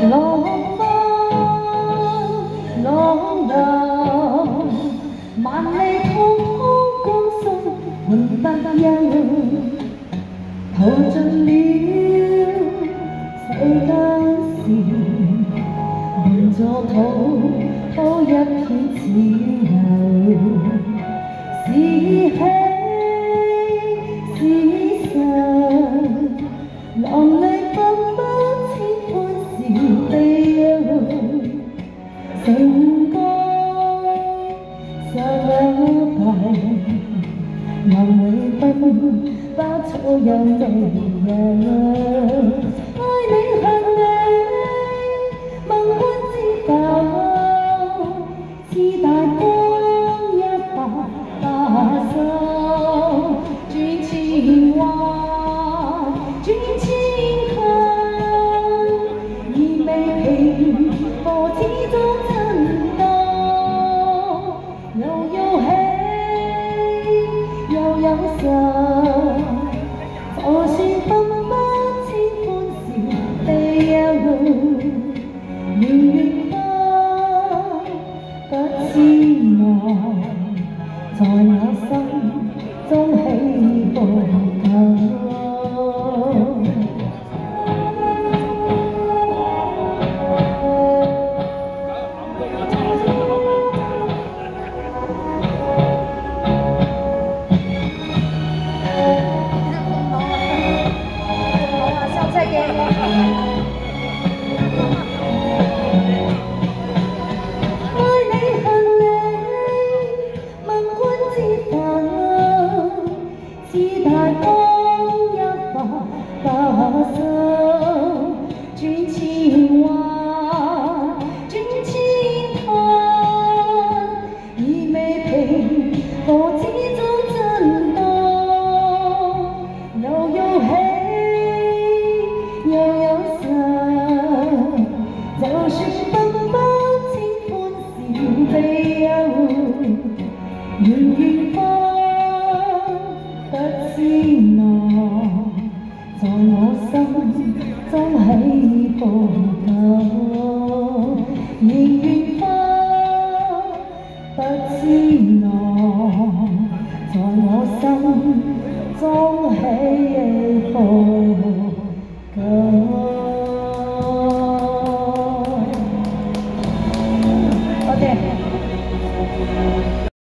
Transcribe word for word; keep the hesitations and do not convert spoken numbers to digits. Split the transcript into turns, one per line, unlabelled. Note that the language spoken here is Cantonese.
浪花浪流，萬里滔滔江水永不休，淘盡了世間事，換作土都一片自由，是喜是愁，浪裏百般千般是悲憂，成個失敗，能永不花草有味有，愛你恨你，問君知否？似大江一發發生，轉千彎，轉千坎，意未平，何始終震盪，又有喜，又有愁。就算奔波千般是悲憂，年月花不知望，在我心中起伏夠。轉千彎，轉千坎，意未平，何始終震盪，又有喜，又有愁。就算奔波千般是悲憂，年月花不知望，在我心中起伏夠，年月花不知浪，在我心中起。